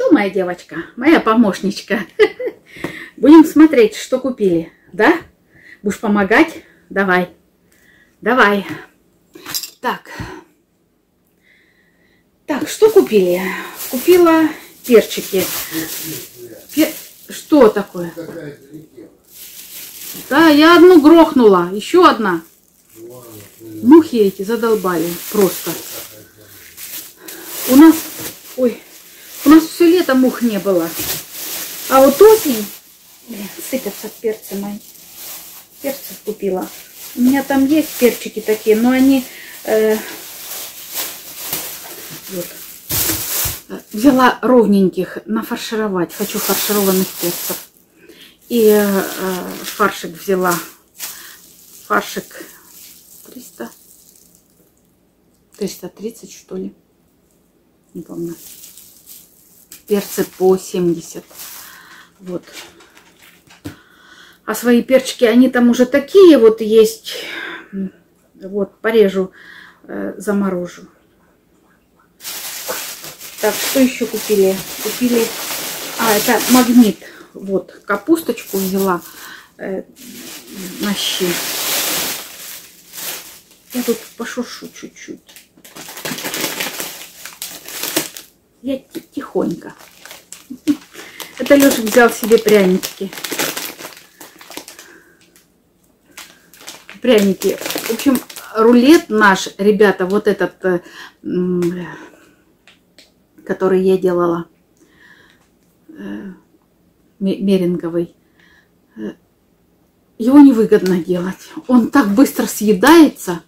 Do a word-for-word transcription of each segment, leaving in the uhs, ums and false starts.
что, моя девочка, моя помощничка? Будем смотреть, что купили, да? Будешь помогать? Давай, давай. Так, так, что купили? Купила перчики. Пер... Что такое? Да, я одну грохнула, еще одна. Мухи эти задолбали просто. У нас, ой, у нас все лето мух не было. А вот осень, блин, сыпятся перцы мои. Перцы купила. У меня там есть перчики такие, но они... Э, вот. Взяла ровненьких нафаршировать. Хочу фаршированных перцев. И э, фаршик взяла. Фаршик триста. триста тридцать, что ли. Не помню. Перцы по семьдесят. Вот. А свои перчики, они там уже такие вот есть. Вот, порежу, э, заморожу. Так, что еще купили? Купили... А, это магнит. Вот, капусточку взяла э, на щи. Я тут пошуршу чуть-чуть. Я тихонько. Это Лёша взял себе прянички. Пряники. В общем, рулет наш, ребята, вот этот, который я делала, меринговый, его невыгодно делать. Он так быстро съедается,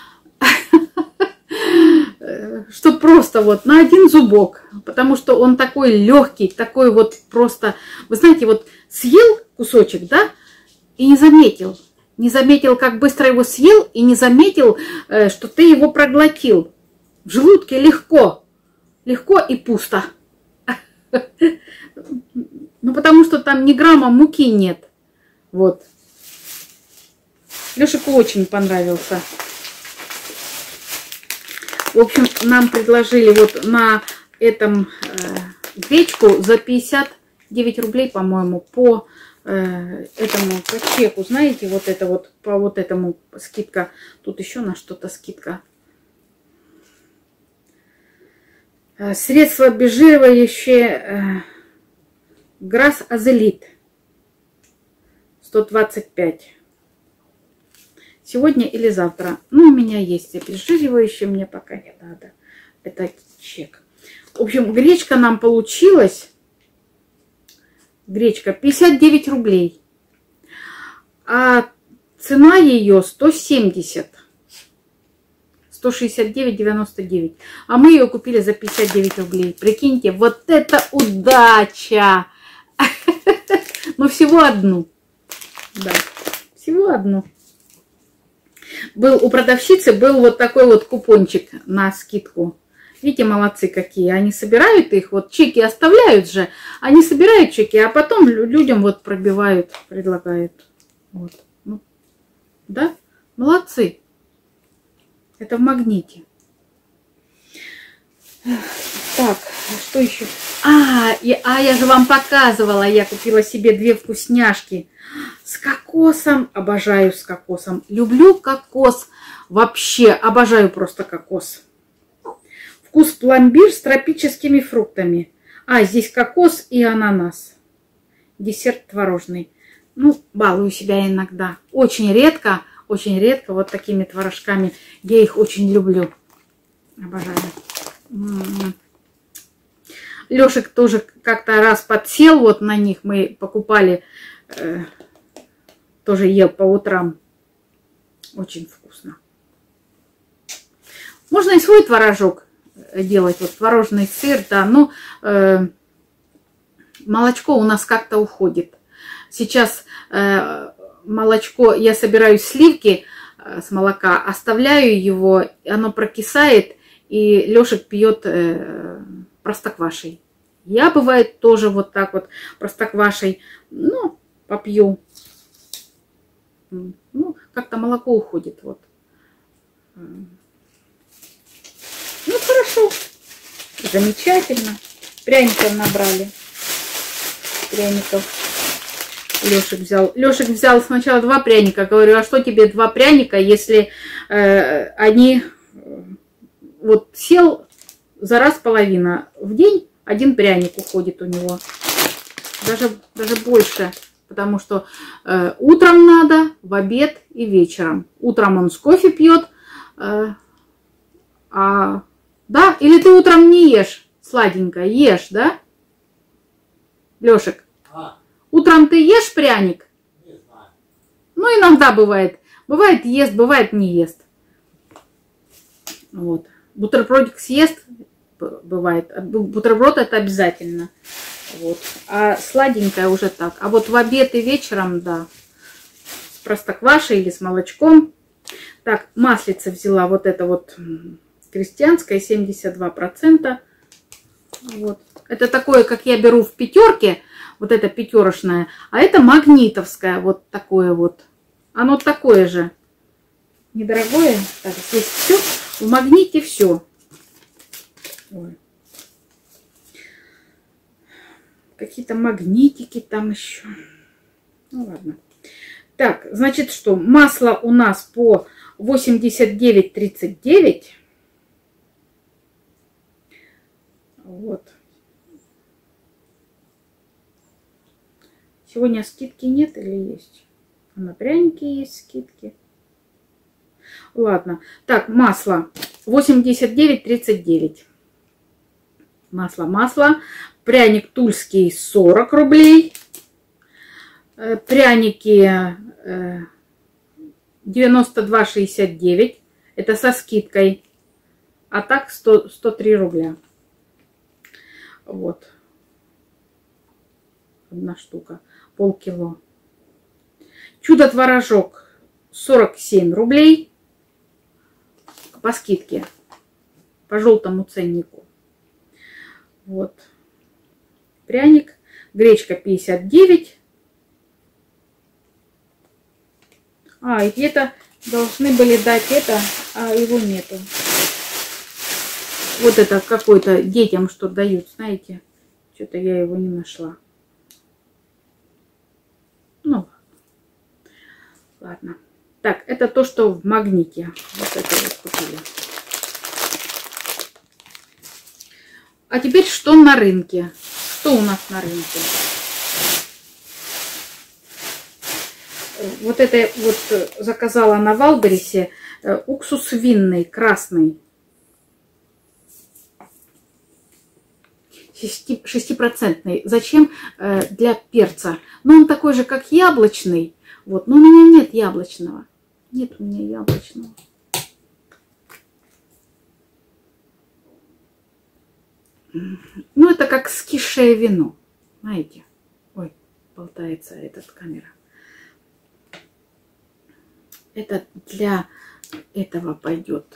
что просто вот на один зубок, потому что он такой легкий, такой вот просто, вы знаете, вот съел кусочек, да, и не заметил, не заметил, как быстро его съел, и не заметил, что ты его проглотил. В желудке легко, легко и пусто. Ну, потому что там ни грамма муки нет. Вот. Лешику очень понравился. В общем, нам предложили вот на этом э, гречку за пятьдесят девять рублей, по-моему, по э, этому, по чеку. Знаете, вот это вот, по вот этому скидка. Тут еще на что-то скидка. Э, средство обезжиривающее э, Грасс Азелит. сто двадцать пять. Сегодня или завтра. Ну, у меня есть обезжиривающее, мне пока не надо. Это чек. В общем, гречка нам получилась. Гречка пятьдесят девять рублей. А цена ее сто семьдесят. сто шестьдесят девять девяносто девять. А мы ее купили за пятьдесят девять рублей. Прикиньте, вот это удача! Но всего одну. Да, всего одну. Был у продавщицы был вот такой вот купончик на скидку. Видите, молодцы какие. Они собирают их, вот чеки оставляют же. Они собирают чеки, а потом людям вот пробивают, предлагают. Вот. Ну, да, молодцы. Это в Магните. Так, что еще? А, и, а, я же вам показывала, я купила себе две вкусняшки с кокосом. Обожаю с кокосом. Люблю кокос. Вообще, обожаю просто кокос. Вкус пломбир с тропическими фруктами. А, здесь кокос и ананас. Десерт творожный. Ну, балую себя иногда. Очень редко, очень редко вот такими творожками. Я их очень люблю. Обожаю. Лешек тоже как-то раз подсел вот на них. Мы покупали, э, тоже ел по утрам. Очень вкусно. Можно и свой творожок делать. Вот творожный сыр, да. Но э, молочко у нас как-то уходит. Сейчас э, молочко, я собираю сливки э, с молока, оставляю его, оно прокисает. И Лешек пьет э, простоквашей. Я, бывает, тоже вот так вот простоквашей, ну, попью. Ну, как-то молоко уходит, вот. Ну, хорошо. Замечательно. Пряников набрали. Пряников. Лешик взял. Лешик взял сначала два пряника. Говорю, а что тебе два пряника, если э, они... Вот сел за раз половина. В день один пряник уходит у него. Даже, даже больше. Потому что э, утром надо, в обед и вечером. Утром он с кофе пьет. Э, а, да? Или ты утром не ешь сладенькое? Ешь, да? Лешик? А? Утром ты ешь пряник? Не знаю. Ну, иногда бывает. Бывает ест, бывает не ест. Вот. Бутербродик съест, бывает. Бутерброд это обязательно. Вот. А сладенькое уже так. А вот в обед и вечером, да. С простоквашей или с молочком. Так, маслица взяла. Вот это вот крестьянское, семьдесят два процента. Вот. Это такое, как я беру в пятерке. Вот это пятерочное. А это магнитовское. Вот такое вот. Оно такое же. Недорогое. Так, здесь все. В магните все. Ой. Какие-то магнитики там еще. Ну ладно. Так, значит что? Масло у нас по восемьдесят девять тридцать девять. Вот. Сегодня скидки нет или есть? А на пряники есть скидки. Ладно. Так, масло восемьдесят девять тридцать девять. Масло, масло. Пряник тульский сорок рублей. Пряники девяносто два шестьдесят девять. Это со скидкой. А так сто, сто три рубля. Вот. Одна штука. Полкило. Чудо-творожок сорок семь рублей. По скидке. По желтому ценнику. Вот. Пряник. Гречка пятьдесят девять. А, и где-то должны были дать это, а его нету. Вот это какой-то детям что дают, знаете. Что-то я его не нашла. Ну, ладно. Так, это то, что в магните. Вот это вот купили. А теперь что на рынке? Что у нас на рынке? Вот это вот заказала на Валберисе уксус винный, красный. шестипроцентный. Зачем? Для перца. Но он такой же, как яблочный. Вот. Но у меня нет яблочного. Нет у меня яблочного. Ну, это как скисшее вино. Знаете? Ой, болтается эта камера. Это для этого пойдет.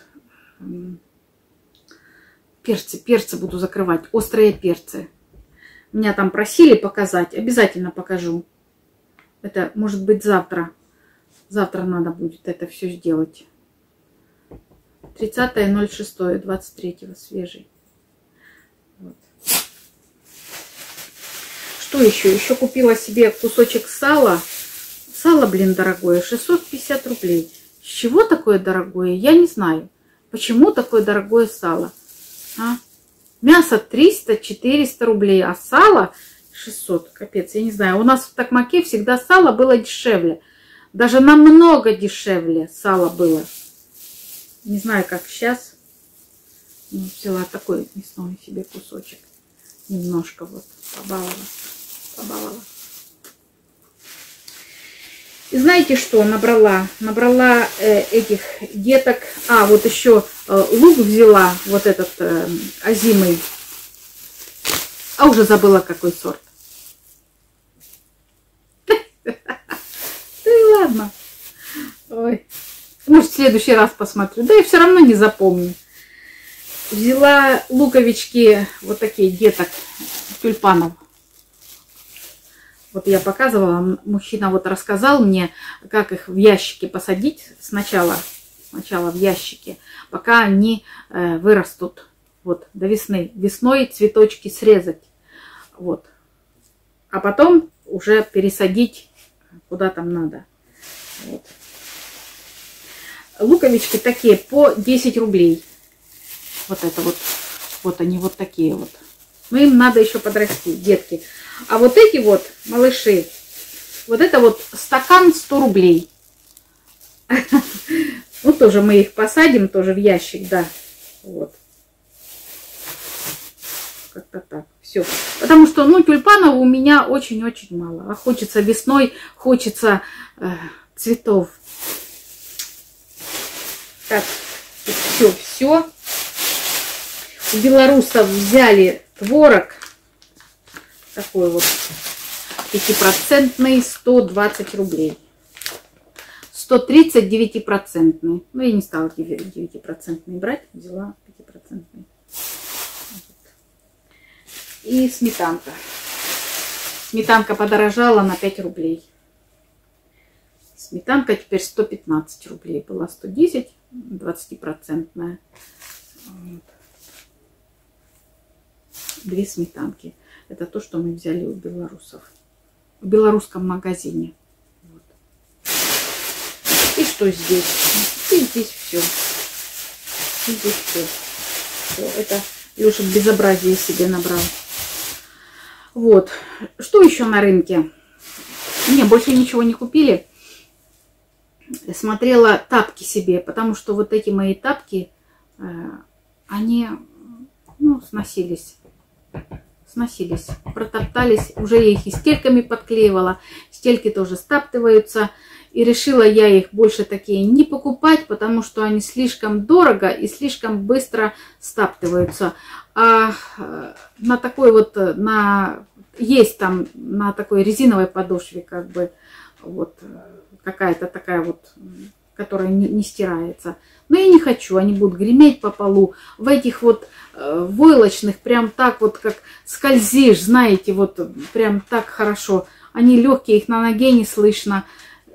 Перцы, перцы буду закрывать. Острые перцы. Меня там просили показать. Обязательно покажу. Это может быть завтра. Завтра надо будет это все сделать. тридцатое ноль шестое двадцать третьего свежий. Вот. Что еще? Еще купила себе кусочек сала. Сало, блин, дорогое. шестьсот пятьдесят рублей. С чего такое дорогое? Я не знаю. Почему такое дорогое сало? А? Мясо триста-четыреста рублей, а сало шестьсот. Капец, я не знаю. У нас в Токмаке всегда сало было дешевле. Даже намного дешевле сало было. Не знаю, как сейчас. Ну, взяла такой мясной себе кусочек. Немножко вот побаловалась. Побаловалась. И знаете что? Набрала. Набрала э, этих деток. А, вот еще э, лук взяла. Вот этот э, озимый. А уже забыла, какой сорт. Да и ладно. Ой. Может, в следующий раз посмотрю. Да и все равно не запомню. Взяла луковички, вот такие деток, тюльпанов. Вот я показывала, мужчина вот рассказал мне, как их в ящике посадить сначала, сначала в ящике, пока они э, вырастут Вот, до весны. Весной цветочки срезать. Вот. А потом уже пересадить куда там надо. Вот. Луковички такие по десять рублей. Вот это вот. Вот они вот такие вот. Но им надо еще подрасти, детки. А вот эти вот малыши, вот это вот стакан сто рублей. Ну, тоже мы их посадим тоже в ящик, да. Вот. Как-то так. Все. Потому что, ну, тюльпанов у меня очень-очень мало. А хочется весной, хочется э, цветов. Так, все, все. У белорусов взяли творог. Такой вот пятипроцентный, сто двадцать рублей. сто тридцать девятипроцентный. Ну, я не стала девятипроцентный брать, взяла пятипроцентный. И сметанка. Сметанка подорожала на пять рублей. Сметанка теперь сто пятнадцать рублей. Была сто десять, двадцатипроцентная. Вот. Две сметанки. Это то, что мы взяли у белорусов. В белорусском магазине. Вот. И что здесь? И здесь все. И здесь все. Все. Это Леша безобразие себе набрал. Вот. Что еще на рынке? Не, больше ничего не купили. Смотрела тапки себе, потому что вот эти мои тапки, э, они, ну, сносились. Сносились, протоптались. Уже я их и стельками подклеивала. Стельки тоже стаптываются. И решила я их больше такие не покупать, потому что они слишком дорого и слишком быстро стаптываются. А на такой вот, на, есть там на такой резиновой подошве, как бы, вот, какая-то такая вот, которая не, не стирается. Но я не хочу, они будут греметь по полу. В этих вот э, войлочных прям так вот, как скользишь, знаете, вот прям так хорошо. Они легкие, их на ноге не слышно.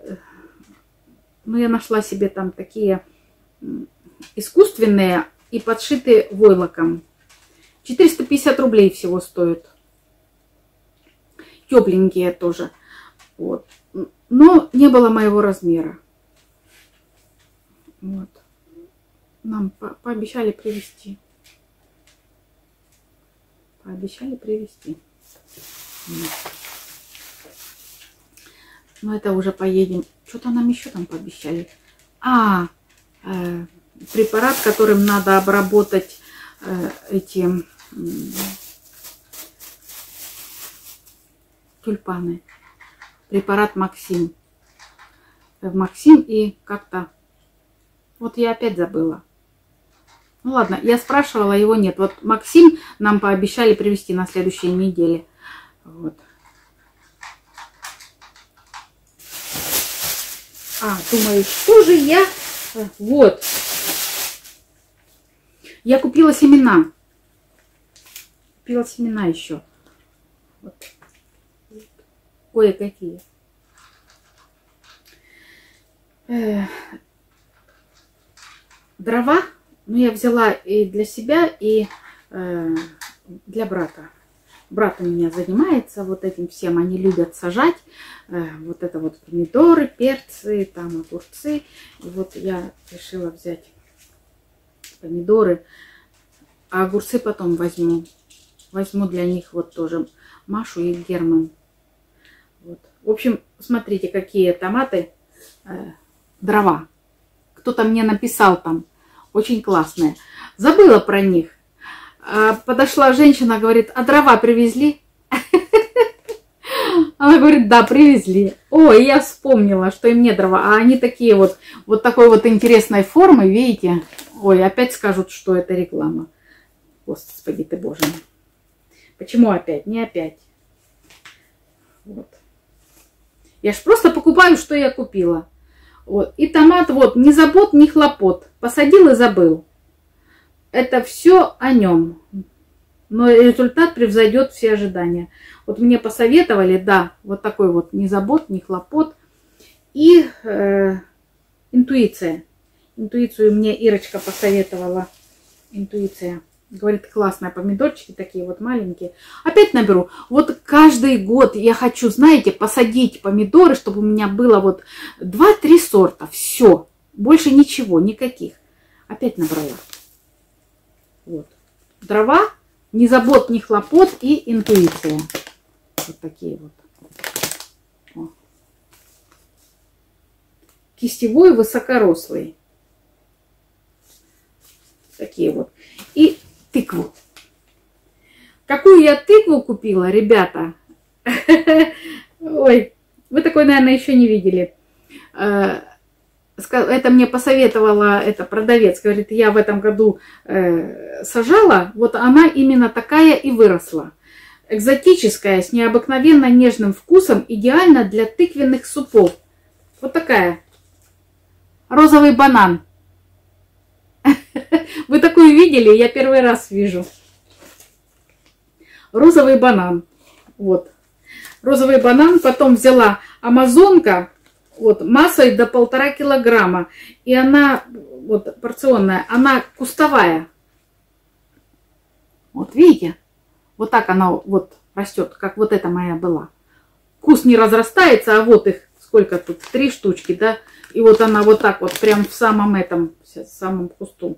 Но я нашла себе там такие искусственные и подшитые войлоком. четыреста пятьдесят рублей всего стоят. Тепленькие тоже. Вот. Но не было моего размера. Вот. Нам по пообещали привезти. Пообещали привезти. Вот. Но это уже поедем. Что-то нам еще там пообещали. А, э, препарат, которым надо обработать э, эти э, тюльпаны. Препарат Максим. Максим и как-то... Вот я опять забыла. Ну ладно, я спрашивала, его нет. Вот Максим нам пообещали привезти на следующей неделе. Вот. А, думаю, что же я... Вот. Я купила семена. Купила семена еще. Вот. Кое-какие. Э, дрова. Ну, я взяла и для себя, и э, для брата. Брат у меня занимается вот этим всем. Они любят сажать. Э, вот это вот помидоры, перцы, там огурцы. И вот я решила взять помидоры. А огурцы потом возьму. Возьму для них вот тоже Машу и Герман. Вот. В общем, смотрите, какие томаты. Э, дрова. Кто-то мне написал там. Очень классные. Забыла про них. Подошла женщина, говорит, а дрова привезли? Она говорит, да, привезли. Ой, я вспомнила, что и мне дрова. А они такие вот, вот такой вот интересной формы, видите? Ой, опять скажут, что это реклама. Господи ты, Боже мой. Почему опять? Не опять. Вот. Я ж просто покупаю, что я купила. Вот. И томат, вот, ни забот, ни хлопот. Посадил и забыл. Это все о нем. Но результат превзойдет все ожидания. Вот мне посоветовали, да, вот такой вот ни забот, ни хлопот. И э, интуиция. Интуицию мне Ирочка посоветовала. Интуиция. Говорит, классные помидорчики, такие вот маленькие. Опять наберу. Вот каждый год я хочу, знаете, посадить помидоры, чтобы у меня было вот два-три сорта. Все. Больше ничего, никаких. Опять набрала. Вот. Дрова, ни забот, ни хлопот и интуиция. Вот такие вот. О. Кистевой, высокорослый. Такие вот. И тыкву. Какую я тыкву купила, ребята? Ой, вы такой, наверное, еще не видели. Это мне посоветовала эта продавец. Говорит, я в этом году сажала. Вот она именно такая и выросла. Экзотическая, с необыкновенно нежным вкусом. Идеально для тыквенных супов. Вот такая. Розовый банан. Вы такую видели? Я первый раз вижу. Розовый банан. Вот. Розовый банан. Потом взяла амазонка. Вот, массой до полтора килограмма. И она, вот, порционная, она кустовая. Вот, видите? Вот так она вот растет, как вот эта моя была. Куст не разрастается, а вот их, сколько тут, три штучки, да? И вот она вот так вот, прям в самом этом, в самом кусту.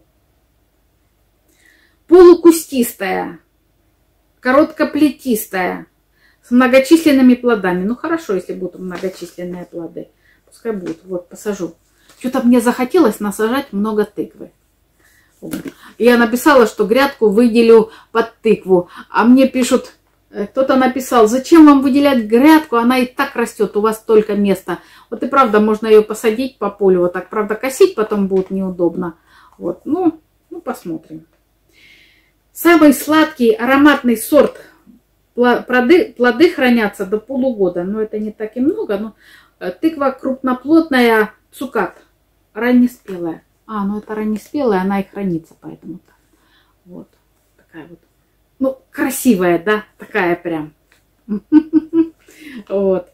Полукустистая, короткоплетистая, с многочисленными плодами. Ну, хорошо, если будут многочисленные плоды. Пускай будут. Вот, посажу. Что-то мне захотелось насажать много тыквы. Я написала, что грядку выделю под тыкву. А мне пишут, кто-то написал, зачем вам выделять грядку, она и так растет, у вас столько места. Вот и правда, можно ее посадить по полю, вот так. Правда, косить потом будет неудобно. Вот, ну, ну посмотрим. Самый сладкий ароматный сорт. Плоды, плоды хранятся до полугода. Но это не так и много. Но тыква крупноплотная, цукат. Раннеспелая. А, ну это раннеспелая, она и хранится, поэтому так. Вот. Такая вот. Ну, красивая, да? Такая прям. Вот.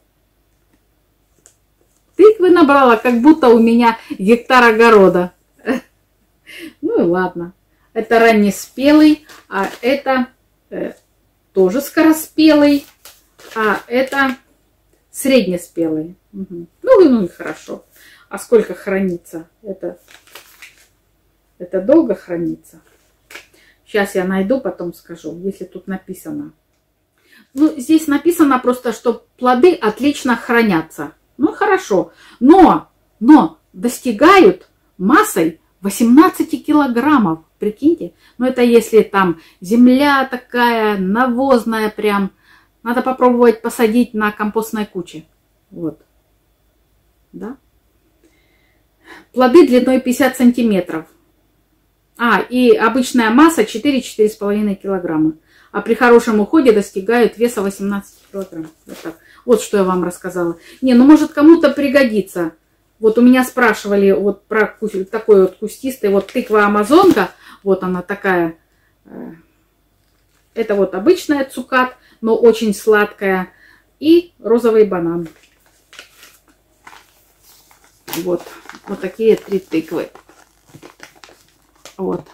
Тыквы набрала, как будто у меня гектар огорода. Ну и ладно. Это раннеспелый, а это э, тоже скороспелый, а это среднеспелый. Угу. Ну, ну и хорошо. А сколько хранится? Это, это долго хранится. Сейчас я найду, потом скажу, если тут написано. Ну, здесь написано просто, что плоды отлично хранятся. Ну, хорошо. Но, но достигают массой восемнадцать килограммов. Прикиньте. Но это если там земля такая навозная прям. Надо попробовать посадить на компостной куче. Вот. Да. Плоды длиной пятьдесят сантиметров. А, и обычная масса четыре-четыре с половиной килограмма. А при хорошем уходе достигают веса восемнадцать килограмм. Вот так. Вот что я вам рассказала. Не, ну может кому-то пригодится. Вот у меня спрашивали вот про такой вот кустистый, вот тыква амазонка. Вот она такая. Это вот обычная цукат, но очень сладкая. И розовый банан. Вот. Вот такие три тыквы. Вот.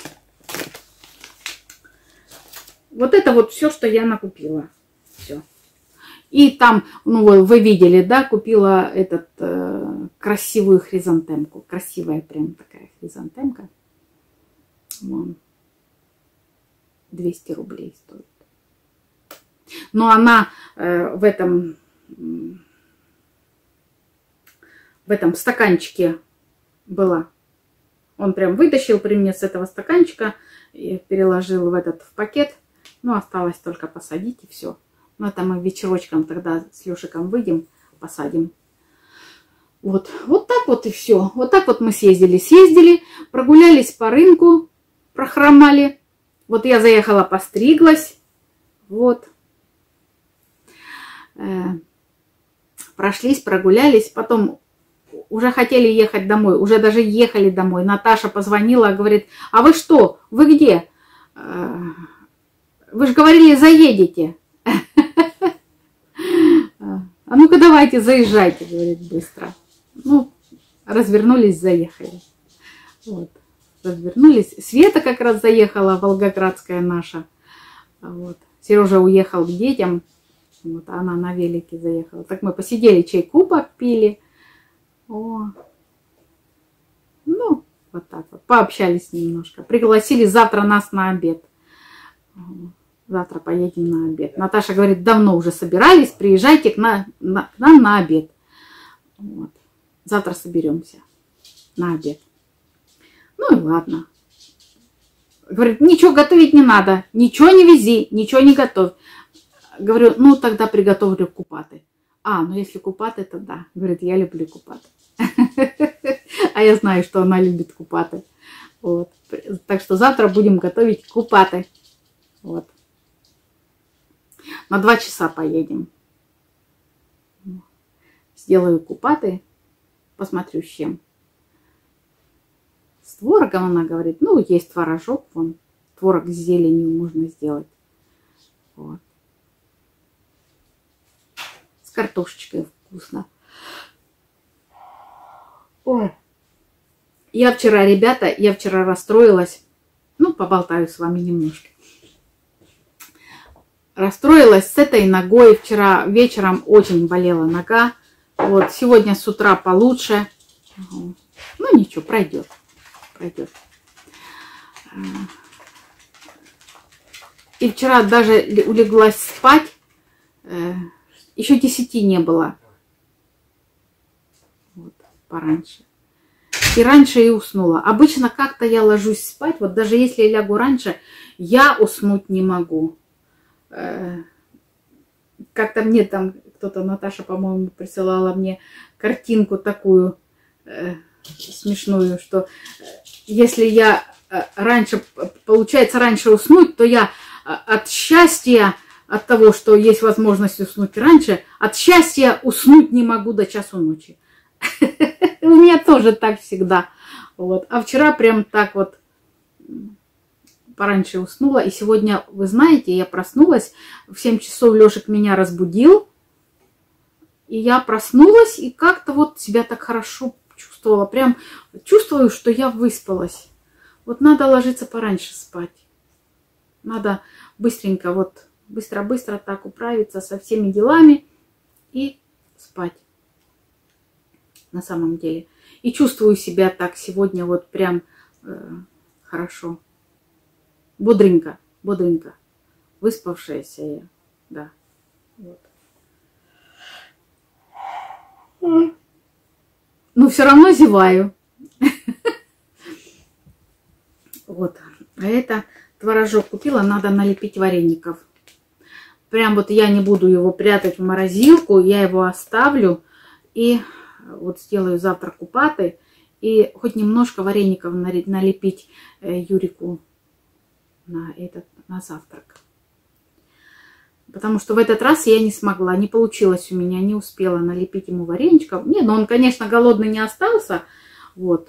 Вот это вот все, что я накупила. Все. И там, ну, вы видели, да, купила этот э, красивую хризантемку. Красивая прям такая хризантемка. Вон. двести рублей стоит. Но она э, в этом в этом стаканчике была. Он прям вытащил при мне с этого стаканчика и переложил в этот в пакет. Ну, осталось только посадить и все. Но это мы вечерочком тогда с Лешиком выйдем, посадим. Вот, вот так вот и все. Вот так вот мы съездили. Съездили, прогулялись по рынку, прохромали. Вот я заехала, постриглась. Вот. Э, прошлись, прогулялись. Потом уже хотели ехать домой. Уже даже ехали домой. Наташа позвонила, говорит, а вы что? Вы где? Э, вы же говорили, заедете. А ну-ка давайте, заезжайте, говорит, быстро. Ну, развернулись, заехали. Вот. развернулись. Света как раз заехала, волгоградская наша. Вот. Сережа уехал к детям. Вот, она на велике заехала. Так мы посидели, чайку попили. О. Ну, вот так вот. Пообщались немножко. Пригласили завтра нас на обед. Завтра поедем на обед. Наташа говорит, давно уже собирались, приезжайте к, на, на, к нам на обед. Вот. Завтра соберемся на обед. Ну и ладно. Говорит, ничего готовить не надо, ничего не вези, ничего не готовь. Говорю, ну тогда приготовлю купаты. А, ну если купаты, то да. Говорит, я люблю купаты. А я знаю, что она любит купаты. Вот. Так что завтра будем готовить купаты. Вот. На два часа поедем. Сделаю купаты. Посмотрю с чем. С творогом она говорит. Ну, есть творожок. Вон. Творог с зеленью можно сделать. Вот. С картошечкой вкусно. Ой. Я вчера, ребята, я вчера расстроилась. Ну, поболтаю с вами немножко. Расстроилась с этой ногой. Вчера вечером очень болела нога. Вот, сегодня с утра получше. Ну, ничего, пройдет. Пройдет. И вчера даже улеглась спать. Еще десяти не было. Вот, пораньше. И раньше и уснула. Обычно как-то я ложусь спать. Вот даже если я лягу раньше, я уснуть не могу. Как-то мне там кто-то, Наташа, по-моему, присылала мне картинку такую э, смешную, что если я раньше, получается, раньше уснуть, то я от счастья, от того, что есть возможность уснуть раньше, от счастья уснуть не могу до часу ночи. У меня тоже так всегда. Вот. А вчера прям так вот пораньше уснула. И сегодня, вы знаете, я проснулась. В семь часов Лешек меня разбудил. И я проснулась и как-то вот себя так хорошо чувствовала. Прям чувствую, что я выспалась. Вот надо ложиться пораньше спать. Надо быстренько, вот быстро-быстро так управиться со всеми делами и спать. На самом деле. И чувствую себя так сегодня вот прям э, хорошо. Бодренько, бодренько. Выспавшаяся я. Да. Вот. Но все равно зеваю. Вот. А это творожок купила. Надо налепить вареников. Прям вот я не буду его прятать в морозилку. Я его оставлю. И вот сделаю завтра купаты. И хоть немножко вареников налепить Юрику на этот, на завтрак. Потому что в этот раз я не смогла, не получилось у меня, не успела налепить ему вареничков. Не, ну он, конечно, голодный не остался. Вот.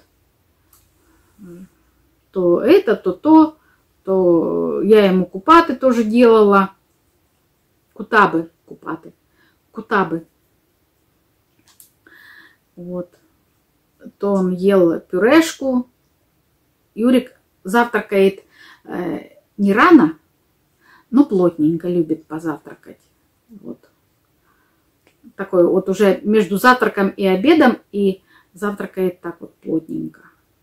То это, то то, то я ему купаты тоже делала. Кутабы, купаты. Кутабы. Вот. То он ел пюрешку. Юрик завтракает э, не рано, но плотненько любит позавтракать. Вот. Такой вот уже между завтраком и обедом и завтракает так вот плотненько.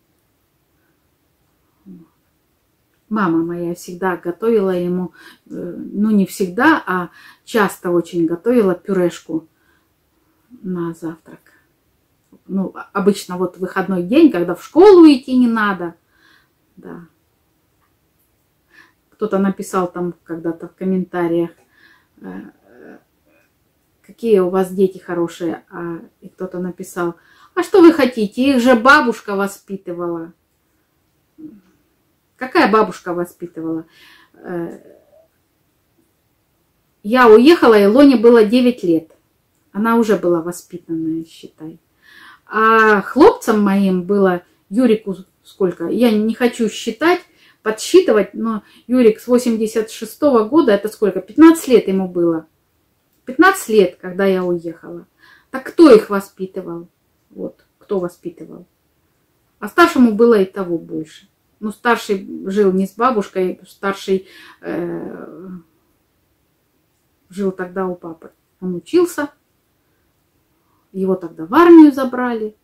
Мама моя всегда готовила ему, ну не всегда, а часто очень готовила пюрешку на завтрак. Ну, обычно вот выходной день, когда в школу идти не надо. Да. Кто-то написал там когда-то в комментариях, какие у вас дети хорошие. А, и кто-то написал, а что вы хотите, их же бабушка воспитывала. Какая бабушка воспитывала? Я уехала, и Лоне было девять лет. Она уже была воспитанная, считай. А хлопцам моим было, Юрику сколько, я не хочу считать, подсчитывать, но Юрик с восемьдесят шестого года, это сколько, пятнадцать лет ему было. пятнадцать лет, когда я уехала. Так кто их воспитывал? Вот, кто воспитывал? А старшему было и того больше. Ну, старший жил не с бабушкой, старший э, жил тогда у папы. Он учился, его тогда в армию забрали.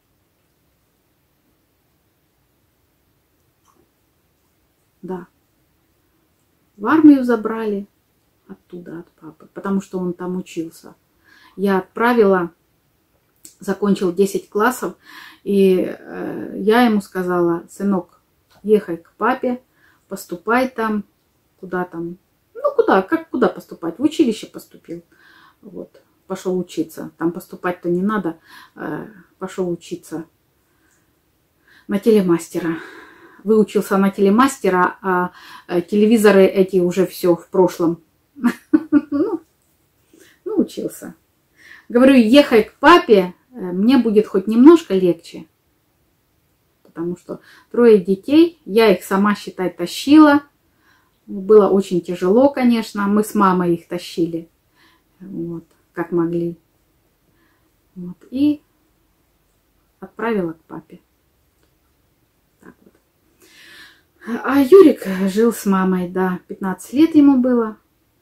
Да, в армию забрали оттуда, от папы, потому что он там учился. Я отправила, закончил десять классов, и э, я ему сказала: сынок, ехай к папе, поступай там, куда там, ну куда, как куда поступать, в училище поступил, вот, пошел учиться, там поступать-то не надо, э, пошел учиться на телемастера. Выучился на телемастера, а телевизоры эти уже все в прошлом. Ну, учился. Говорю, ехай к папе, мне будет хоть немножко легче. Потому что трое детей, я их сама, считай, тащила. Было очень тяжело, конечно. Мы с мамой их тащили. Вот, как могли. Вот, и отправила к папе. А Юрик жил с мамой, да, пятнадцать лет ему было,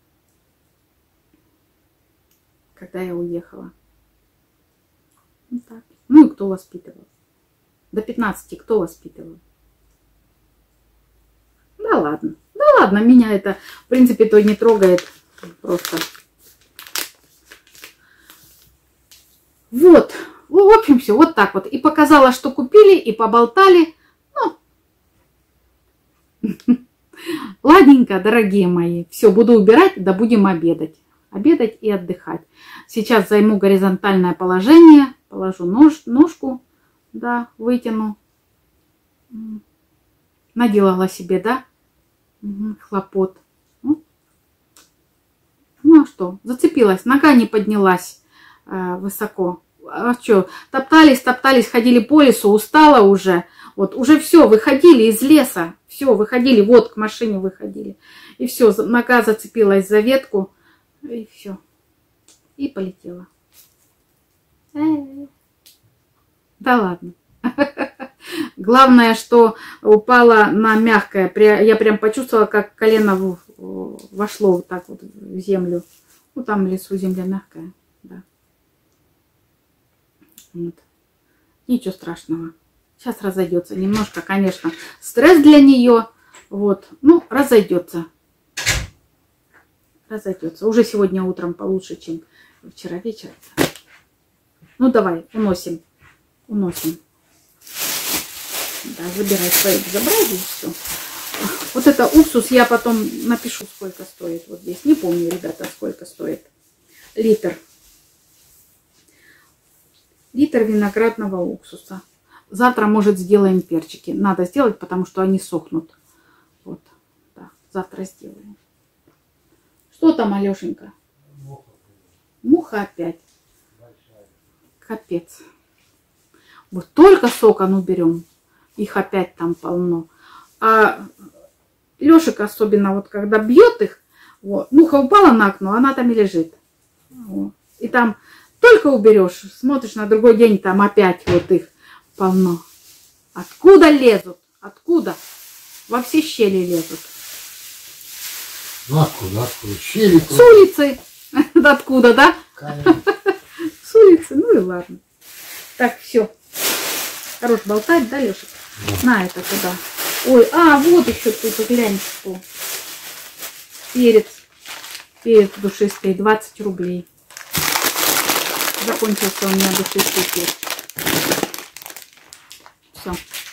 когда я уехала. Вот так. Ну и кто воспитывал? До пятнадцати кто воспитывал? Да ладно, да ладно, меня это, в принципе, то не трогает просто. Вот, в общем, все, вот так вот. И показала, что купили, и поболтали. Ладненько, дорогие мои. Все, буду убирать, да будем обедать. Обедать и отдыхать. Сейчас займу горизонтальное положение. Положу нож, ножку, да, вытяну. Наделала себе, да, угу, хлопот. Ну а что, зацепилась, нога не поднялась э, высоко. А что, топтались, топтались, ходили по лесу, устала уже. Вот, уже все, выходили из леса, все, выходили, вот, к машине выходили. И все, нога зацепилась за ветку, и все. И полетела. Да ладно. Главное, что упала на мягкое. Я прям почувствовала, как колено вошло вот так вот в землю. Ну, там в лесу земля мягкая, да. Вот. Ничего страшного. Сейчас разойдется. Немножко, конечно, стресс для нее. Вот. Ну, разойдется. Разойдется. Уже сегодня утром получше, чем вчера вечером. Ну, давай, уносим. Уносим. Да, забирай свои безобразия и все. Вот это уксус я потом напишу, сколько стоит. Вот здесь. Не помню, ребята, сколько стоит. Литр. Литр виноградного уксуса. Завтра, может, сделаем перчики. Надо сделать, потому что они сохнут. Вот. Да, завтра сделаем. Что там, Алешенька? Муха. Муха опять. Большая. Капец. Вот только сока, ну, берем. Их опять там полно. А Лешик особенно, вот когда бьет их, вот, муха упала на окно, она там и лежит. Вот. И там только уберешь, смотришь на другой день, там опять вот их полно. Откуда лезут? Откуда? Во все щели лезут. Ну откуда? Откуда? Щели? С улицы. Откуда, да? С улицы. Ну и ладно. Так, все. Хорош болтать, да, Лешик? Да. На это туда. Ой, а, вот еще тут, глянь, что. Перец. Перец душистый, двадцать рублей. Закончился у меня душистый перец. Все.